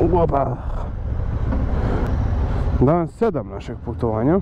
Opa. Dan 7 našeg putovanja.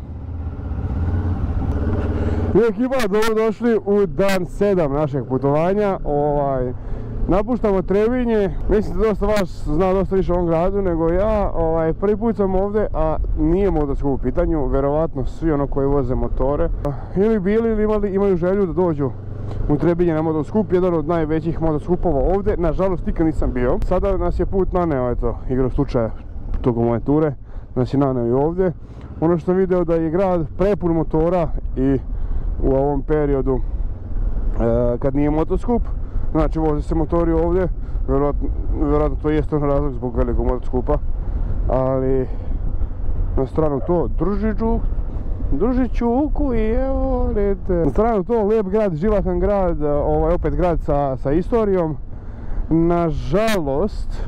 I ekipa, dobrodošli u dan 7 našeg putovanja. Napuštamo Trebinje. Mislim da dosta vas zna dosta više o ovom gradu nego ja. Prvi put sam ovdje, a nije motoskup u pitanju. Vjerovatno svi ono koji voze motore ili bili ili imaju želju da dođu u Trebinje na motoskup, jedan od najvećih motoskupova ovdje. Nažalost, nikad nisam bio. Sada nas je put naneo, eto, igrom slučaja tokom moje ture, nas je naneo i ovdje. Ono što sam video da je grad prepun motora i u ovom periodu kad nije motoskup, znači voze se motori ovdje, vjerojatno to jest on razlog zbog velikog motoskupa, ali na stranu to drži čuku i evo vidite. Na stranu to lijep grad, živatan grad, opet grad sa istorijom. Nažalost,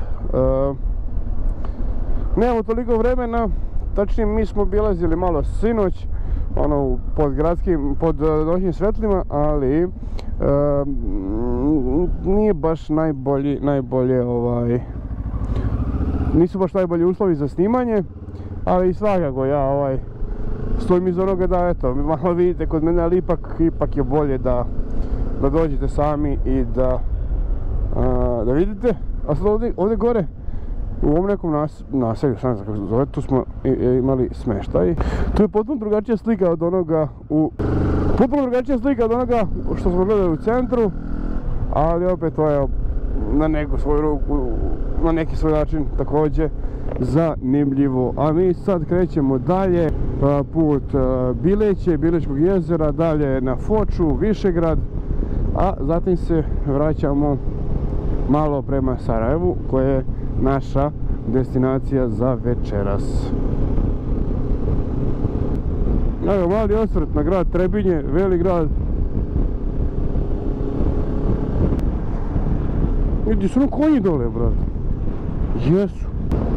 nemamo toliko vremena, tačnije mi smo obilazili malo sinoć, pod noćnim svetlima, ali nije baš nisu baš najbolji uslovi za snimanje, ali svakako ja stojim iz onoga da eto, malo vidite kod mene, ali ipak je bolje da dođete sami i da vidite. A sad ovdje gore, u ovom nekom naselju, šta ne znam kako se zove, tu smo imali smještaj. Tu je potpuno drugačija slika od onoga što smo gledali u centru, ali opet to je na neku svoju ruku, na neki svoj način također zanimljivo. A mi sad krećemo dalje, put Bileće, Bilečkog jezera, dalje na Foču, Višegrad, a zatim se vraćamo malo prema Sarajevu, koja je naša destinacija za večeras. Evo, mali osvrt na grad Trebinje, veli grad. Gdje su ono konji dole, brate? Jesu.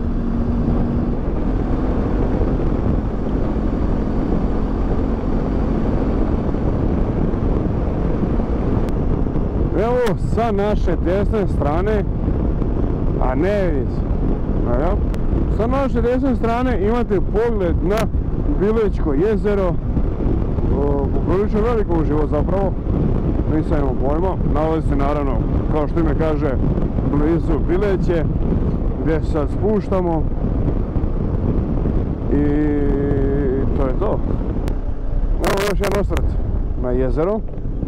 Evo, sa naše desne strane, a ne vidi se, sa naše desne strane imate pogled na Bilečko jezero, poprilično veliko uživo zapravo, nisam imao pojma. Nalazi se naravno, kao što ime kaže, blizu Bileće, gdje se sad spuštamo i to je to. Evo još jedan osvrt na jezero.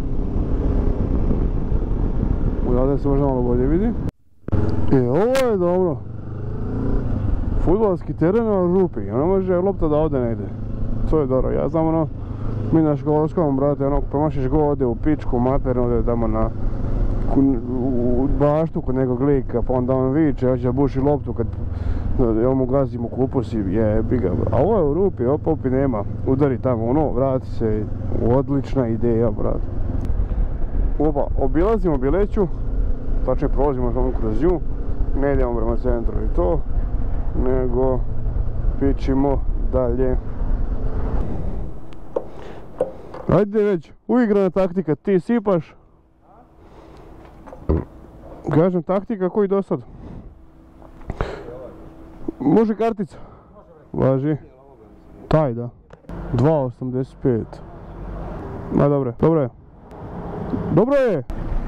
Ovdje se možda malo bolje vidi. Ovo je dobro. Fudbalski teren na rupi, ono može lopta da ode negdje. To je dobro, ja znam mi na školskom, brate, promašiš go ode u pičku maternu, ode tamo u baštu kod nekog lika, pa onda on viče, hoće da buši loptu kad ja mu gazim u kupus i jebi ga. A ovo je u rupi, opi nema, udari tamo, vrati se, odlična ideja, brate. Opa, obilazimo Bileću, tačnije prolazimo samo kroz nju, ne idemo prema centru i to, nego pićimo dalje. Ajde već, uigrana taktika, ti sipaš. Kažem, taktika koji do sad. Može kartica? Važi. Taj da. 2,85. Ma dobro je, dobro je. Dobro je!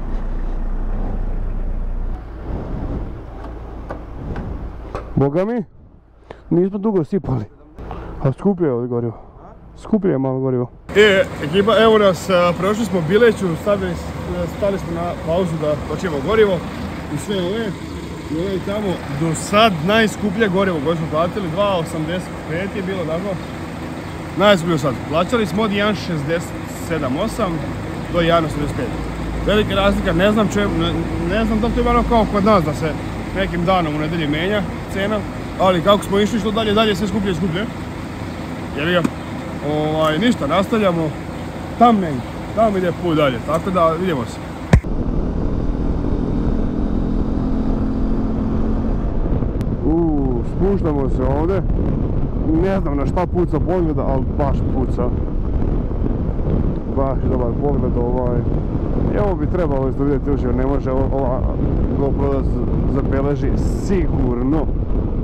Boga mi, nismo dugo sipali. A skuplje je ovdje gorivo. Skuplje je malo gorivo. Ekipa, evo nas, prošli smo Bileću, stali smo na pauzu da točimo gorivo i sve ove. I ovo je tamo do sad najskuplje gorivo koje smo platili, 2,85 je bilo, tako? Najskuplje sad. Plaćali smo od 1,67,8 do 1,85. Velika razlika, ne znam da li to je ono kao kod nas da se nekim danom u nedelji menja cena, ali kako smo išli što dalje sve skuplje i skuplje. Jer ništa, nastavljamo tam ide put dalje, tako da vidimo se. Spuštamo se ovdje, ne znam na šta puca pogleda, ali baš puca. Baš dobar pogled, i ovo bi trebalo isto vidjeti uživo, ne može ova GoPro da zabeleži sigurno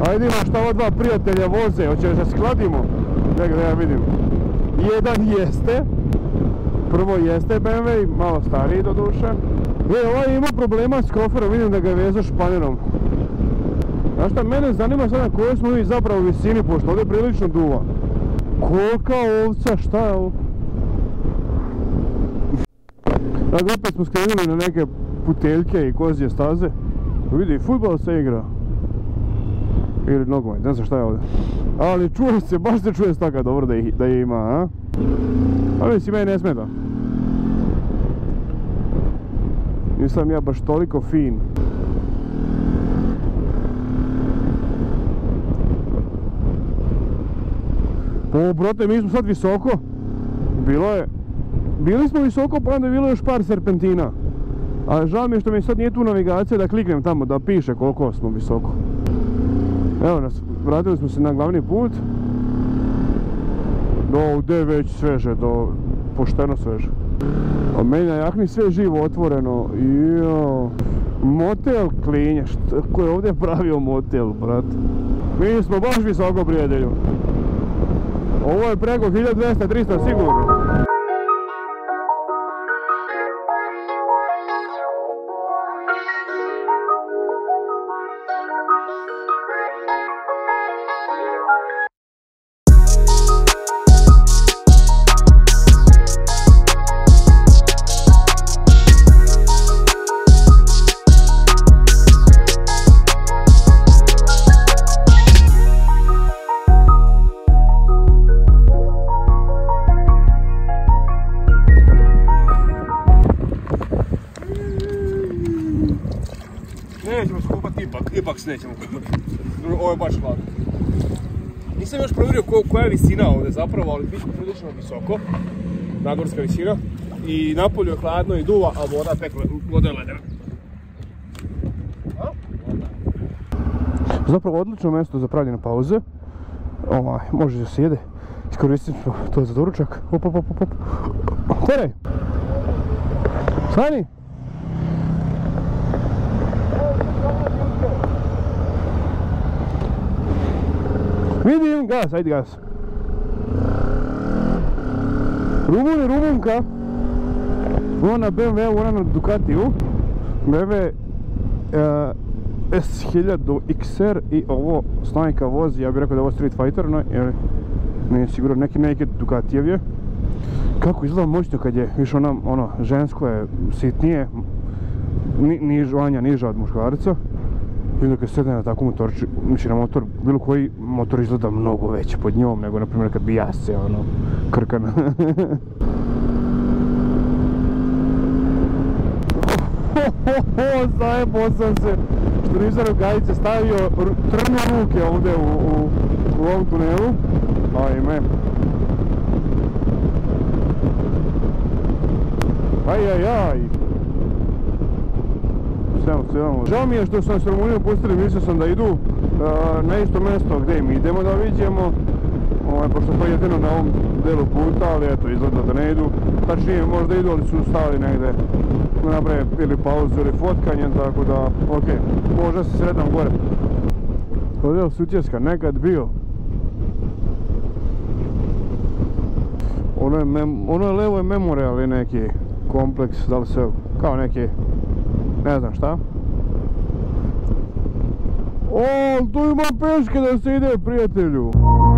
Ajde ima šta ova dva prijatelja voze, hoće da skladimo? Čekaj da ja vidim. Jedan jeste. Prvo jeste BMW, malo stariji do duše. Ovaj ima problema s koferom, vidim da ga je vezao španerom. Znaš šta, mene zanima sada na kojoj smo mi zapravo visini, pošto ovdje prilično duva. Kolika ovca, šta je ovo? Dakle, opet smo skrenuli na neke puteljke i kozije staze. Vidi, fudbal se igra. Ili nogomet, ne znam šta je ovdje. Ali čuje se, baš se čuje staka dobro da je ima, a? Ali mislim, meni ne smeta. Nisam ja baš toliko fin. O, brate, mi smo sad visoko. Bili smo visoko, pa onda je bilo još par serpentina. A žao mi je što mi sad nije tu navigacija da kliknem tamo, da piše koliko smo visoko. Evo nas, vratili smo se na glavni put. Ovdje je već sveže, pošteno sveže. A meni na jakni sve živo otvoreno. Jao. Motel klinje, ko je ovdje pravio motel, brat? Mi smo baš visoko, prijatelju. Ovo je preko 1200-300 sigurno. Nećemo skupati, ipak se nećemo kupati. Ovo je baš hladno. Nisam još provjerio koja je visina ovdje zapravo, ali bit će prilično visoko. Nadmorska visina. I napolju je hladno i duva, a voda je ledena. Zapravo odlično mjesto za pravljene pauze. Može da se jede. Iskoristit ćemo to za doručak. Hop. Teraj! Stani! Vidim, gas, ajde gas. Rumun i Rumunka. Ona na BMW, ona na Ducatiju. BMW S1000 XR i ovo Snajka vozi, ja bih rekao da je ovo Street Fighter, jer nije sigurno neki naked Ducatijev je. Kako izgleda moćno kad je, više ono, žensko je sitnije, niža od muškarca. I kad sedne na takvu motorču, znači na motor, bilo koji motor izgleda mnogo veći pod njom nego, na primjer, kad bi ja se, krkan. Zajebo sam se, što nisam rukavice stavio trne ruke ovdje u ovom tunelu. Ajme. Ajajaj. Žao mi je što sam s Rumunijom pustili, mislio sam da idu na isto mjesto gdje mi idemo da vidimo, pošto to je jedino na ovom delu puta, ali eto, izgleda da ne idu. Tačnije, možda idu, ali su stali negdje da naprave ili pauzu ili fotkanje, tako da, ok, možda se sretam gore. Ovdje je Sutjeska, nekad bio. Ono je levo je memorial i neki kompleks, da li se, kao neki, ne znam šta. O, tu ima peške da se ide, prijatelju.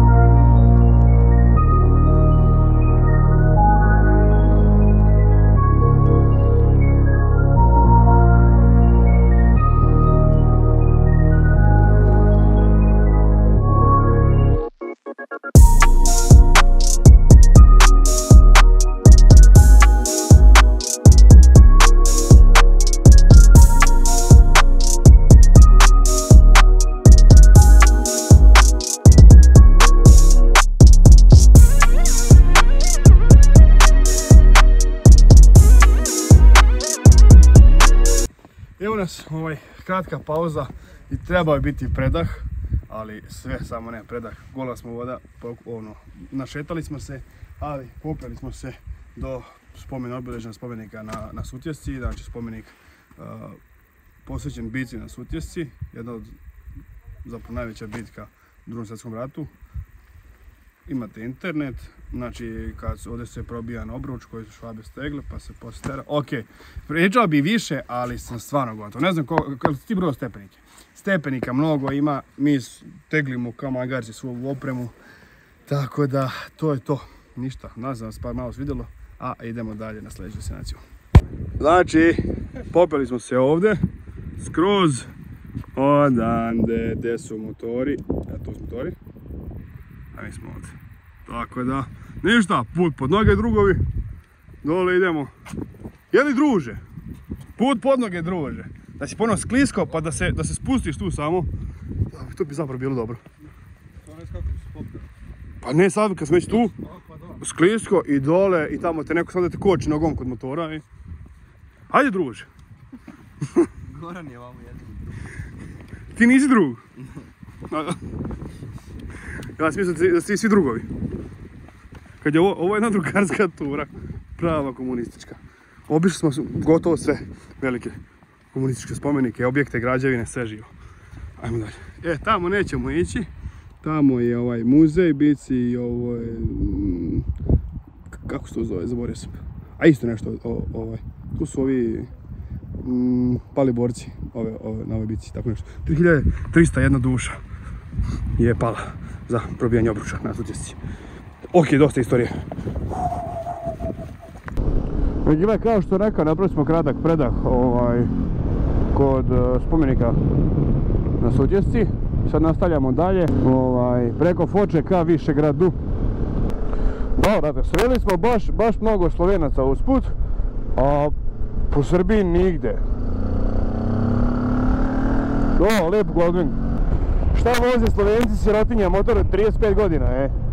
Evo nas, kratka pauza i trebao je biti predah, ali sve samo ne predah. Gola smo voda, našetali smo se, ali popeli smo se do obilježnog spomenika na Sutjesci, znači spomenik posvećen bici na Sutjesci, jedna od zapravo najveća bitka u Drugom svjetskom ratu. Imate internet, znači ovdje se probija na obruč koji su Švabe stegle pa se postera. Ok, pričao bi više, ali sam stvarno gotov. Ne znam koliko ti broj stepenike. Stepenika mnogo ima, mi teglimo kao magarci svu opremu. Tako da, to je to. Ništa, nas vas par malo vidjelo, a idemo dalje na sljedeću destinaciju. Znači, popeli smo se ovdje, skroz odande, gdje su motori, tu su motori, a mi smo ovdje. Tako da, ništa, put pod noge drugovi, dole idemo. Jeli druže? Put pod noge druže. Da si ponovno sklisko pa da se spustiš tu samo, to bi zapravo bilo dobro. Pa ne sad kad smo već tu, sklisko i dole i tamo te neko sad da te koči nogom kod motora i... Ajde druže. Goran je vamo jedini drug. Ti nisi drug? Ja sam mislio da ste svi drugovi. Kad je ovo jedna drugarska tura, prava komunistička. Obišli smo gotovo sve velike komunističke spomenike, objekte, građevine, sve živo. Ajmo dalje. Tamo nećemo ići. Tamo je ovaj muzej, bici i ovo je... Kako se to zove, zaboravio sam. A isto nešto, tu su ovi pali borci na ovoj bici, tako nešto. 3301 duša je pala za probijanje obruča na Sutjesci. Ok, dosta istorije. Gledaj, kao što rekao, napravili smo kratak predah kod spomenika na Sutjesci. Sad nastavljamo dalje, preko Foče ka Višegradu. Dobro, sreli smo baš mnogo Slovenaca usput, a po Srbiji nigde. Lijep Goldwing. Šta voze Slovenci sirotinja motor od 35 godina,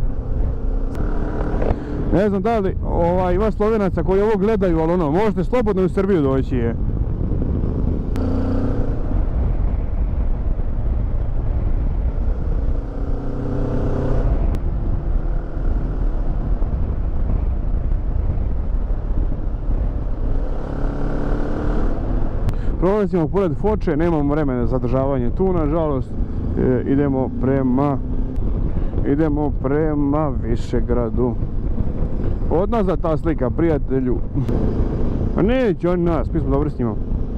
Ne znam da li ima Slovenaca koji ovo gledaju, ali možete slobodno u Srbiju doći, Prolazimo pored Foče, nemamo vremena za zadržavanje tu, nažalost. Idemo prema Višegradu. Od nas da ta slika, prijatelju. A neće on nas, mi smo dobri s njima.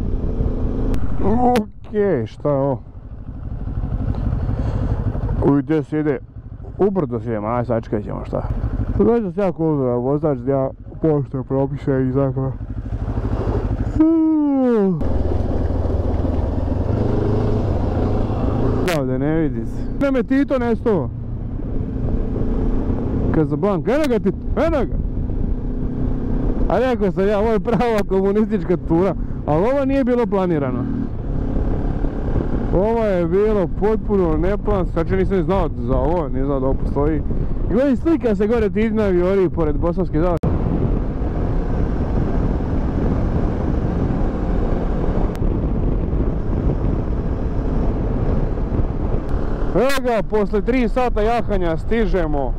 Ok, šta je ovo? Gdje se ide? Ubrdo se idemo, aj sačekaj ćemo šta. Dođe se jako uzora, vozač da ja poštujem propise i zakona. Da ne vidi se. Ne me Tito nesto. Casablanca, eno ga Tito, eno ga. A rekao sam ja, ovo je prava komunistička tura, ali ovo nije bilo planirano. Ovo je bilo potpuno neplansko, znači nisam znao za ovo, nisam znao da ovo postoji. I gledaj, slika se gore Tito na aviori pored Bosanske zale. Evo ga, posle 3 sata jahanja stižemo.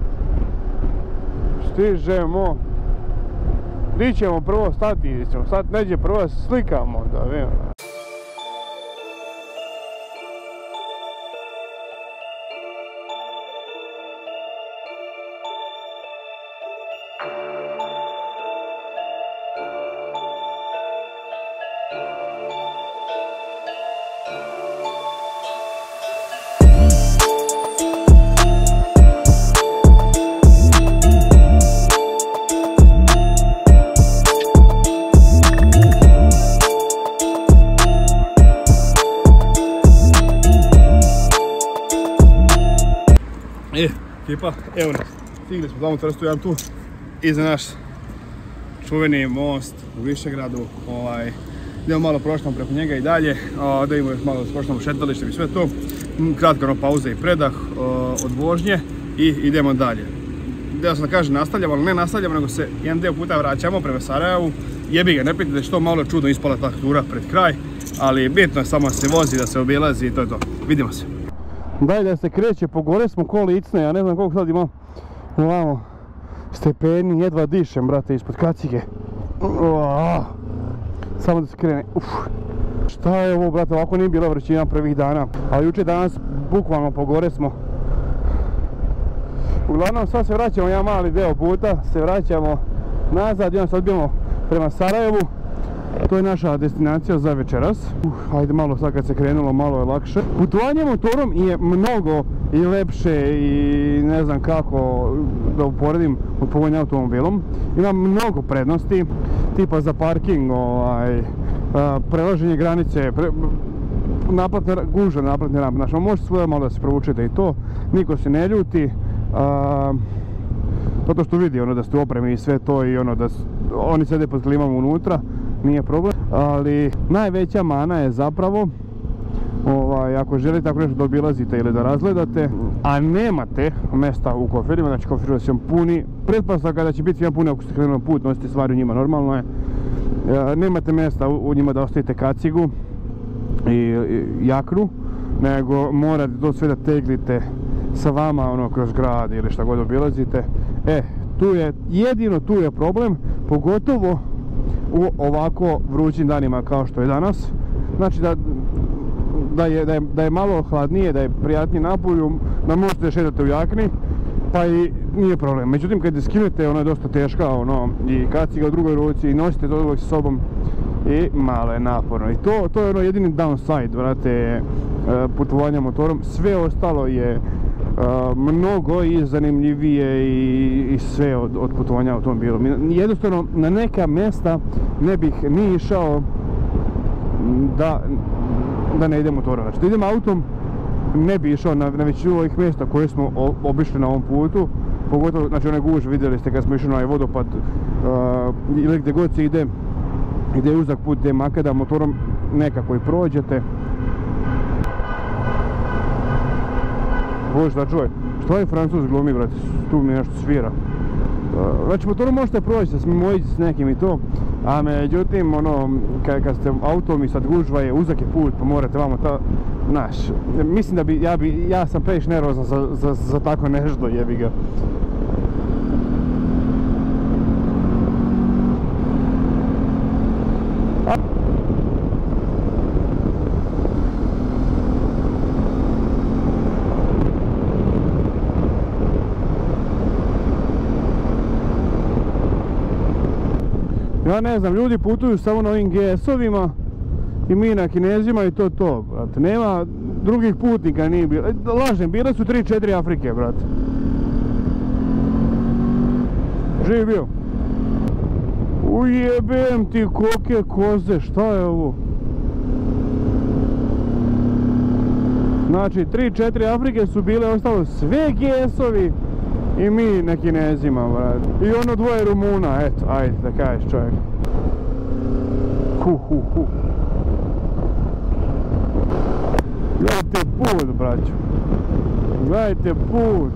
Gdje ćemo prvo stati? Sad neđe prvo slikamo, da vidimo. Ekipa, evo nas, stigli smo tamo trstu jedan tu iza naš čuveni most u Višegradu. Idemo malo prošljamo preko njega i dalje, da imamo još malo prošljamo šetalištem i sve to. Kratka pauza i predah od vožnje i idemo dalje. Da sam da kažem nastavljamo, ali ne nastavljamo, nego se jedan dio puta vraćamo prema Sarajevu. Jebi ga, ne pitajte što malo čudno ispala ta tura pred kraj, ali bitno je samo da se vozi, da se obilazi i to je to. Vidimo se. Daj da se kreće, po gore smo ko licne, ja ne znam koliko sad imam ovamo stepeni, jedva dišem, brate, ispod kacige. Samo da se krene. Šta je ovo, brate, ovako nije bila vrućina prvih dana, ali jučer danas bukvalno po gore smo. Uglavnom sad se vraćamo jedan mali deo puta, se vraćamo nazad i onda se odbijemo prema Sarajevu. To je naša destinacija za večeras. Ajde malo sad kad se krenulo, malo je lakše. Putovanje motorom je mnogo i lepše i ne znam kako da uporedim od putovanja automobilom. Ima mnogo prednosti, tipa za parking, prelaženje granice, gužve naplatne rampe. Znači, možete svoje malo da se provučete i to, niko se ne ljuti. Zato što vidi ono da ste u opremi i sve to i ono da oni sede pod klimom unutra, nije problem. Ali najveća mana je zapravo ako želite tako nešto da obilazite ili da razgledate, a nemate mesta u koferima, znači koferi su vam puni, pretpostavka da će biti vam puni ako ste krenuli na put, nosite stvari u njima, normalno je. Nemate mesta u njima da ostavite kacigu i jaknu, nego morate to sve da teglite sa vama ono kroz grad ili šta god obilazite. Jedino tu je problem, pogotovo u ovako vrućim danima kao što je danas. Znači da je malo hladnije, da je prijatnije napolju, da možete šetati u jakni, pa i nije problem. Međutim, kad je skinete, ona je dosta teška, i kaciga u drugoj ruci i nosite to uvijek sa sobom i malo je naporno. I to je jedini downside, vrate, putovanja motorom. Sve ostalo je mnogo i zanimljivije i sve od putovanja automobilom. Jednostavno, na neka mjesta ne bih ni išao da ne idem motorom. Znači, da idem autom, ne bi išao na većinu ovih mjesta koje smo obišli na ovom putu. Pogotovo, znači, one gužve vidjeli ste kad smo išli na ovaj vodopad ili gdje god se ide, gdje je uzak put, gdje je makada, motorom nekako i prođete. Bože, da čuvaj, što je Francuz glumi, brate, tu mi nešto svira. Znači, motorom možete proći, mimojići s nekim i to, a međutim, kad ste autom i sad gužva je, uzak je put, pa morate vamo mislim da ja sam previše nervozan za tako nešto, jebi ga. Ja ne znam, ljudi putuju samo na ovim GS-ovima i mi na Kinezima i to, brate. Nema drugih putnika, nije bilo. Lažem, bile su 3-4 Afrike, brate. Živi bio. Ujebem ti koke koze, šta je ovo? Znači, 3-4 Afrike su bile, ostalo sve GS-ovi i mi na Kinezima, brate. I ono dvoje Rumuna, eto, ajde da kažeš čovjek. Gledajte put, braćo. Gledajte put.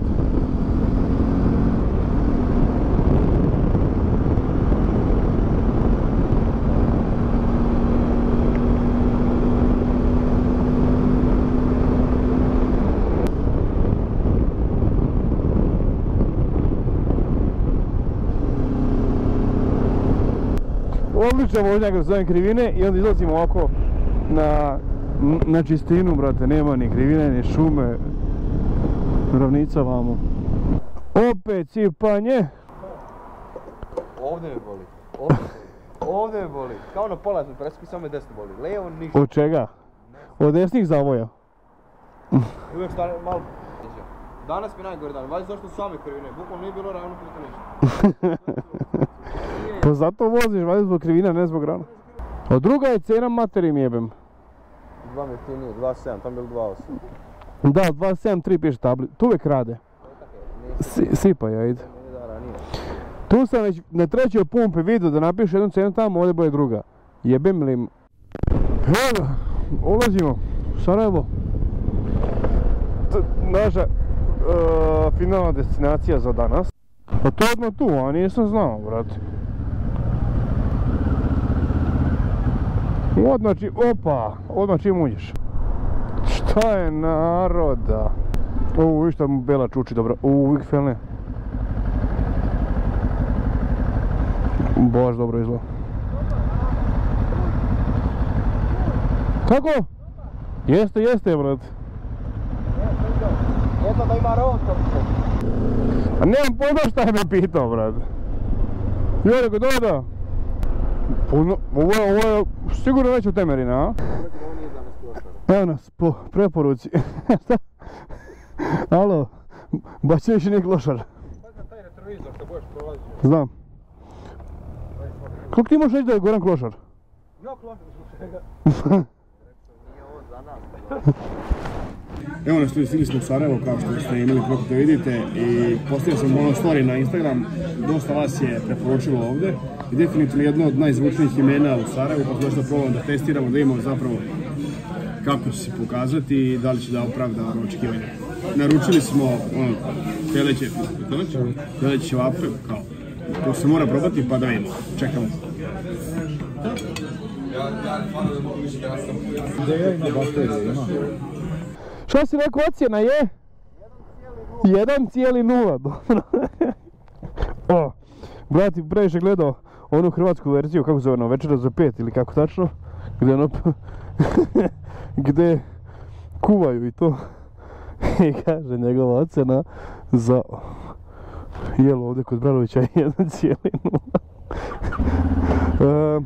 Odlično vožnjak kroz ove krivine i onda izlazimo ovako na čistinu, brate, nema ni krivine, ni šume, ravnica vamo. Opet sipanje. Ovdje me boli, ovdje me boli, kao na pola sam preski, samo me desno boli, lijevo ništa. Od čega? Od desnih zavoja? Uvijek stane malo teže. Danas mi najgore dan, valjda zašto su same krivine, bukvalno nije bilo ravno puta ništa. Pa zato voziš, valjda zbog krivina, ne zbog rana. A druga je cena, materim jebem. 2 mi jeftinije, 2.7, tam je bilo 2.8. Da, 2.7, 3 piše tabli, tu uvijek rade. Sipaj, ajde. Tu sam već na trećoj pumpi vidio da napiše jednu cenu tamo, ovdje bude druga. Jebem li im. Evo, ulazimo u Sarajevo. Naša finalna destinacija za danas. Pa to je odmah tu, a nisam znao, brate. Odmah čim uđeš. Šta je naroda? Viš šta mu Bela čuči dobro. Uvijek felne. Baš dobro izgleda. Kako? Jeste, brat. Jedno da ima rovno. A nemam pojma šta je me pitao, brat. Ja rekao, da. Ovo je sigurno već u Temerina, a? Ovo nije za nas klošar. Evo nas, po preporuci. Šta? Alo, baš više nije klošar. Sad na taj retrovizor što budeš prolazio. Znam. Kako ti možeš reći da je Goran klošar? Ja klošar zbog čega? Nije ovo za nas. Evo nas, stigli smo u Sarajevo, kao što ste imali priliku da vidite, i postavio sam ono story na Instagram, dosta vas je preporučilo ovdje i definitivno jedno od najzvučnijih imena u Sarajevu, pa smo došli da probamo da testiramo, da imamo zapravo kako će se pokazati i da li će da opravda očekivanje. Naručili smo teleće ćevape, kao to se mora probati, pa da vidimo, čekamo. Šta si rekao, ocjena je? 1,0, dobro. O, brati, previše gledao onu hrvatsku verziju, kako zove ono, Večera za 5 ili kako tačno, gdje ono, gdje kuvaju i to. I kaže njegova ocjena za jelo ovdje kod Branovića je 1,0.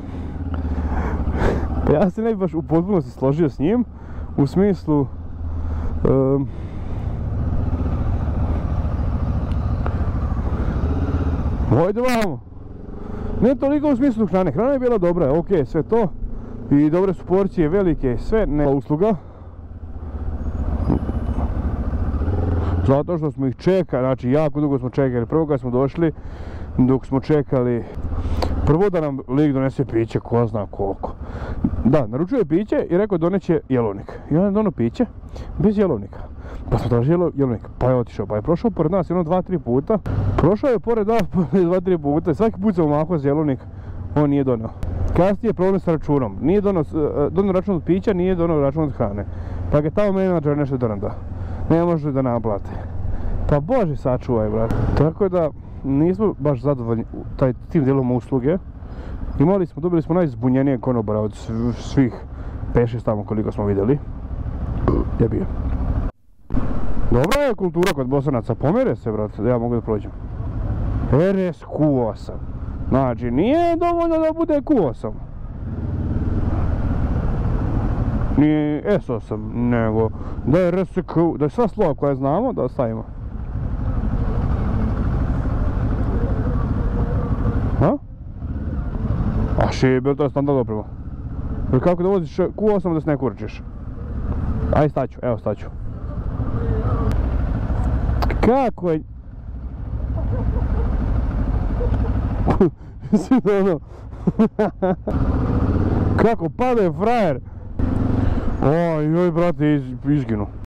Ja se ne bi baš u potpunosti složio s njim, u smislu ajde vamo. Ne toliko u smislu hrane, hrana je bila dobra, ok, sve to. I dobre su porcije, velike, sve, ne usluga. Zato što smo ih čekali, znači jako dugo smo čekali. Prvo kad smo došli, dok smo čekali, prvo da nam lik donese piće, ko zna koliko. Da, naručuje piće i rekao doneće jelovnik. I on je donio piće bez jelovnika. Pa smo tražili jelovnik, pa je otišao, pa je prošao pored nas jedno 2-3 puta. Prošao je pored nas 2-3 puta i svaki put sam mahao za jelovnik, on nije donio. Kasnije je problem s računom, nije donio račun od pića, nije donio račun od hrane. Pa ga tamo menadžer nešto donio, ne može da naplate. Pa bože sačuvaj, brat. Tako da nismo baš zadovoljni tim dijelom usluge. Dobili smo najzbunjenijeg konobara od svih 5-6 tamo koliko smo vidjeli. Gdje bi je? Dobra je kultura kod Bosanaca, pomere se, brat, da ja mogu da prođem. RS Q8. Znači, nije dovoljno da bude Q8. Nije S8, nego da je RSQ, da je sva slova koja znamo da stavimo. Ha? A šiber, to je standard oprema. Jer kako da voziš Q8 da se ne kurčiš? Aj staću, evo staću. Kako je? Mislim da ono... Kako pada je frajer? Oj, brate, izginu.